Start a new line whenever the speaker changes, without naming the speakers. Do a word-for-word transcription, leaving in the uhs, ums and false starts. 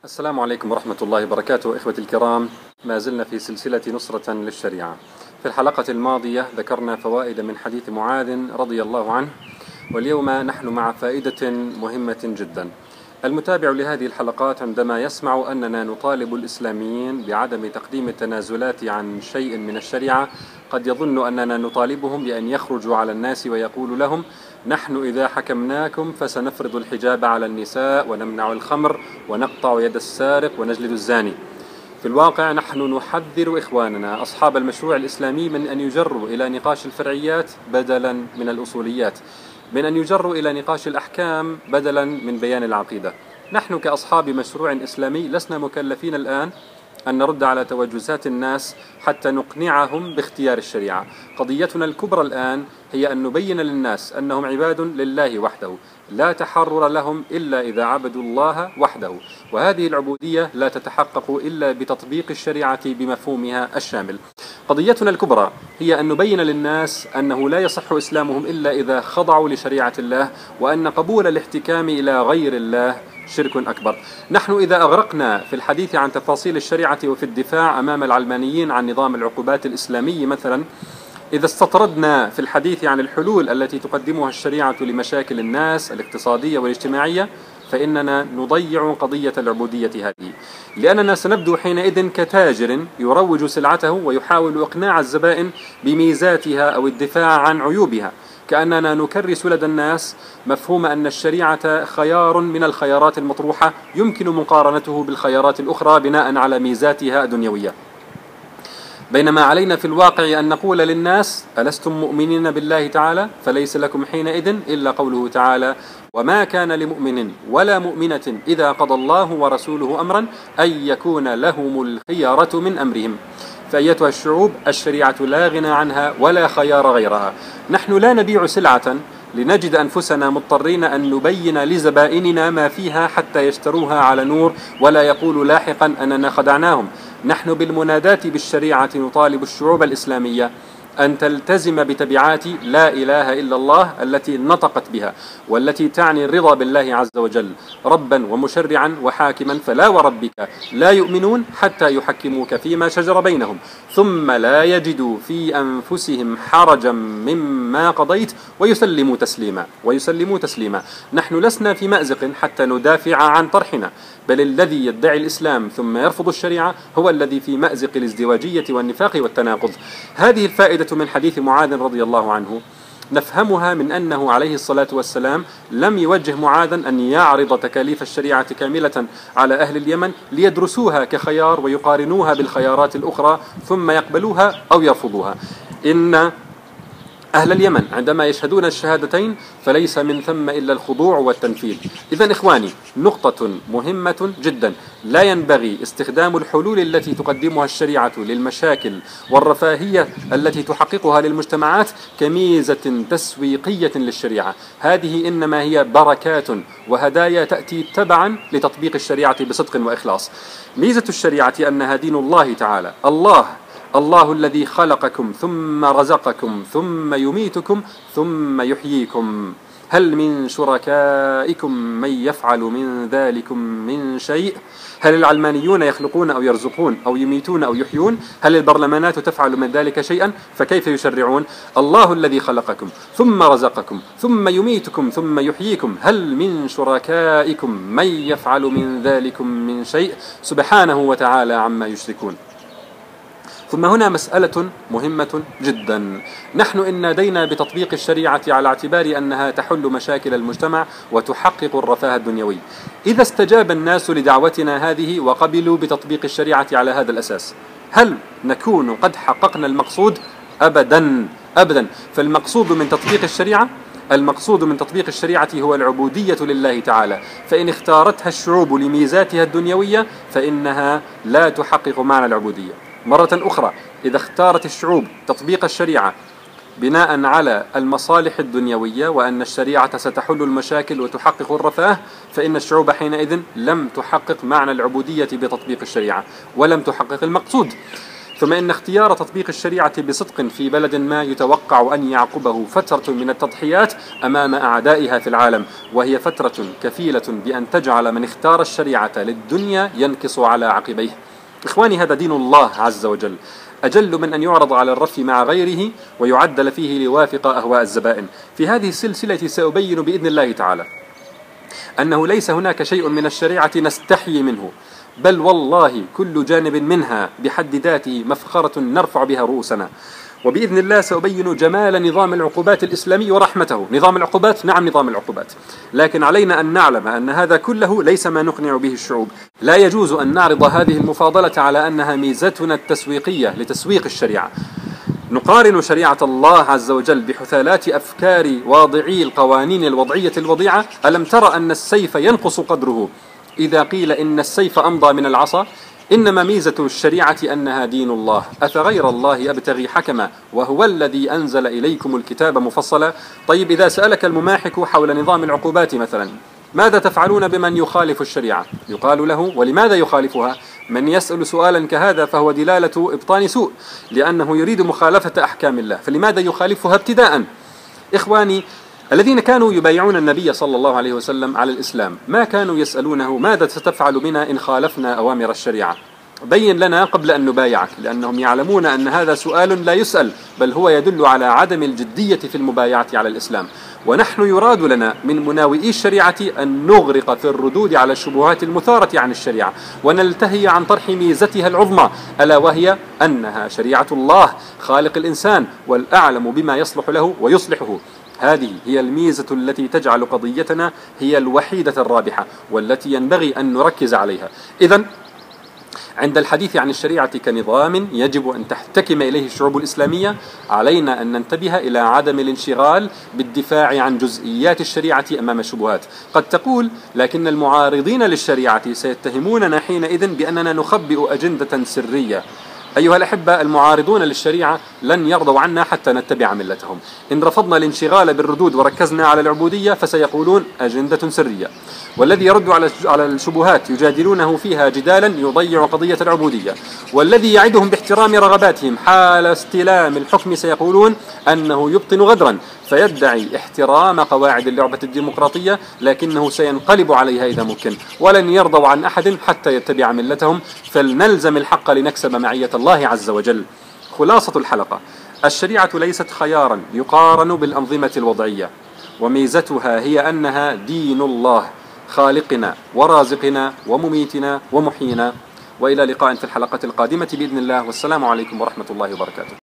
السلام عليكم ورحمة الله وبركاته. إخوتي الكرام، ما زلنا في سلسلة نصرة للشريعة. في الحلقة الماضية ذكرنا فوائد من حديث معاذ رضي الله عنه، واليوم نحن مع فائدة مهمة جدا. المتابع لهذه الحلقات عندما يسمع أننا نطالب الإسلاميين بعدم تقديم التنازلات عن شيء من الشريعة قد يظن أننا نطالبهم بأن يخرجوا على الناس ويقول لهم: نحن إذا حكمناكم فسنفرض الحجاب على النساء ونمنع الخمر ونقطع يد السارق ونجلد الزاني. في الواقع نحن نحذر إخواننا أصحاب المشروع الإسلامي من أن يجروا إلى نقاش الفرعيات بدلا من الأصوليات، من أن يجروا إلى نقاش الأحكام بدلا من بيان العقيدة. نحن كأصحاب مشروع إسلامي لسنا مكلفين الآن أن نرد على توجسات الناس حتى نقنعهم باختيار الشريعة. قضيتنا الكبرى الآن هي أن نبين للناس أنهم عباد لله وحده، لا تحرر لهم إلا إذا عبدوا الله وحده، وهذه العبودية لا تتحقق إلا بتطبيق الشريعة بمفهومها الشامل. قضيتنا الكبرى هي أن نبين للناس أنه لا يصح إسلامهم إلا إذا خضعوا لشريعة الله، وأن قبول الاحتكام إلى غير الله شرك أكبر. نحن إذا أغرقنا في الحديث عن تفاصيل الشريعة وفي الدفاع أمام العلمانيين عن نظام العقوبات الإسلامي مثلا، إذا استطردنا في الحديث عن الحلول التي تقدمها الشريعة لمشاكل الناس الاقتصادية والاجتماعية، فإننا نضيع قضية العبودية هذه، لأننا سنبدو حينئذ كتاجر يروج سلعته ويحاول إقناع الزبائن بميزاتها أو الدفاع عن عيوبها، كأننا نكرس لدى الناس مفهوم أن الشريعة خيار من الخيارات المطروحة يمكن مقارنته بالخيارات الأخرى بناء على ميزاتها الدنيوية، بينما علينا في الواقع أن نقول للناس: ألستم مؤمنين بالله تعالى؟ فليس لكم حينئذ إلا قوله تعالى: وما كان لمؤمن ولا مؤمنة إذا قضى الله ورسوله أمرا أن يكون لهم الخيارة من أمرهم. فأيتها الشعوب، الشريعة لا غنى عنها ولا خيار غيرها. نحن لا نبيع سلعة لنجد أنفسنا مضطرين أن نبين لزبائننا ما فيها حتى يشتروها على نور ولا يقولوا لاحقا أننا خدعناهم. نحن بالمناداة بالشريعة نطالب الشعوب الإسلامية أن تلتزم بتبعات لا إله إلا الله التي نطقت بها، والتي تعني الرضا بالله عز وجل ربا ومشرعا وحاكما. فلا وربك لا يؤمنون حتى يحكموك فيما شجر بينهم ثم لا يجدوا في أنفسهم حرجا مما قضيت ويسلموا تسليما ويسلموا تسليما. نحن لسنا في مأزق حتى ندافع عن طرحنا، بل الذي يدعي الإسلام ثم يرفض الشريعة هو الذي في مأزق الازدواجية والنفاق والتناقض. هذه الفائدة من حديث معاذ رضي الله عنه نفهمها من أنه عليه الصلاة والسلام لم يوجه معاذا أن يعرض تكاليف الشريعة كاملة على أهل اليمن ليدرسوها كخيار ويقارنوها بالخيارات الأخرى ثم يقبلوها أو يرفضوها. إن أهل اليمن عندما يشهدون الشهادتين فليس من ثم إلا الخضوع والتنفيذ. إذن إخواني، نقطة مهمة جدا: لا ينبغي استخدام الحلول التي تقدمها الشريعة للمشاكل والرفاهية التي تحققها للمجتمعات كميزة تسويقية للشريعة. هذه إنما هي بركات وهدايا تأتي تبعا لتطبيق الشريعة بصدق وإخلاص. ميزة الشريعة أنها دين الله تعالى. الله الله الذي خلقكم ثم رزقكم ثم يميتكم ثم يحييكم. هل من شركائكم من يفعل من ذلكم من شيء؟ هل العلمانيون يخلقون أو يرزقون أو يميتون أو يحيون؟ هل البرلمانات تفعل من ذلك شيئا؟ فكيف يشرعون؟ الله الذي خلقكم ثم رزقكم ثم يميتكم ثم يحييكم. هل من شركائكم من يفعل من ذلكم من شيء؟ سبحانه وتعالى عما يشركون. ثم هنا مسألة مهمة جدا: نحن إن نادينا بتطبيق الشريعة على اعتبار أنها تحل مشاكل المجتمع وتحقق الرفاه الدنيوي. إذا استجاب الناس لدعوتنا هذه وقبلوا بتطبيق الشريعة على هذا الأساس، هل نكون قد حققنا المقصود؟ أبدا أبدا. فالمقصود من تطبيق الشريعة المقصود من تطبيق الشريعة هو العبودية لله تعالى، فإن اختارتها الشعوب لميزاتها الدنيوية فإنها لا تحقق معنى العبودية. مرة أخرى، إذا اختارت الشعوب تطبيق الشريعة بناء على المصالح الدنيوية وأن الشريعة ستحل المشاكل وتحقق الرفاه، فإن الشعوب حينئذ لم تحقق معنى العبودية بتطبيق الشريعة ولم تحقق المقصود. ثم إن اختيار تطبيق الشريعة بصدق في بلد ما يتوقع أن يعقبه فترة من التضحيات أمام أعدائها في العالم، وهي فترة كفيلة بأن تجعل من اختار الشريعة للدنيا ينكص على عقبيه. إخواني، هذا دين الله عز وجل، أجل من أن يعرض على الرف مع غيره ويعدل فيه ليوافق أهواء الزبائن. في هذه السلسلة سأبين بإذن الله تعالى أنه ليس هناك شيء من الشريعة نستحي منه، بل والله كل جانب منها بحد ذاته مفخرة نرفع بها رؤوسنا. وبإذن الله سأبين جمال نظام العقوبات الإسلامي ورحمته. نظام العقوبات، نعم نظام العقوبات، لكن علينا أن نعلم أن هذا كله ليس ما نقنع به الشعوب. لا يجوز أن نعرض هذه المفاضلة على أنها ميزتنا التسويقية لتسويق الشريعة. نقارن شريعة الله عز وجل بحثالات أفكار واضعي القوانين الوضعية الوضيعة. ألم تر أن السيف ينقص قدره إذا قيل إن السيف أمضى من العصا؟ إنما ميزة الشريعة أنها دين الله. أفغير الله أبتغي حكما وهو الذي أنزل إليكم الكتاب مفصلا. طيب، إذا سألك المماحك حول نظام العقوبات مثلا، ماذا تفعلون بمن يخالف الشريعة؟ يقال له: ولماذا يخالفها؟ من يسأل سؤالا كهذا فهو دلالة إبطان سوء، لأنه يريد مخالفة أحكام الله، فلماذا يخالفها ابتداء؟ إخواني، الذين كانوا يبايعون النبي صلى الله عليه وسلم على الإسلام ما كانوا يسألونه: ماذا ستفعل بنا إن خالفنا أوامر الشريعة؟ بين لنا قبل أن نبايعك، لأنهم يعلمون أن هذا سؤال لا يسأل، بل هو يدل على عدم الجدية في المبايعة على الإسلام. ونحن يراد لنا من مناوئي الشريعة أن نغرق في الردود على الشبهات المثارة عن الشريعة، ونلتهي عن طرح ميزتها العظمى، ألا وهي أنها شريعة الله خالق الإنسان والأعلم بما يصلح له ويصلحه. هذه هي الميزة التي تجعل قضيتنا هي الوحيدة الرابحة والتي ينبغي أن نركز عليها. إذن عند الحديث عن الشريعة كنظام يجب أن تحتكم إليه الشعوب الإسلامية، علينا أن ننتبه إلى عدم الانشغال بالدفاع عن جزئيات الشريعة أمام الشبهات. قد تقول: لكن المعارضين للشريعة سيتهموننا حينئذ بأننا نخبئ أجندة سرية. أيها الأحبة، المعارضون للشريعة لن يرضوا عنا حتى نتبع ملتهم. إن رفضنا الانشغال بالردود وركزنا على العبودية فسيقولون أجندة سرية، والذي يرد على الشبهات يجادلونه فيها جدالا يضيع قضية العبودية، والذي يعدهم باحترام رغباتهم حال استلام الحكم سيقولون أنه يبطن غدرا، فيدعي احترام قواعد اللعبة الديمقراطية لكنه سينقلب عليها إذا ممكن، ولن يرضوا عن أحد حتى يتبع ملتهم. فلنلزم الحق لنكسب معية الله عز وجل. خلاصة الحلقة: الشريعة ليست خيارا يقارن بالأنظمة الوضعية، وميزتها هي أنها دين الله خالقنا ورازقنا ومميتنا ومحيينا. وإلى لقاء في الحلقة القادمة بإذن الله، والسلام عليكم ورحمة الله وبركاته.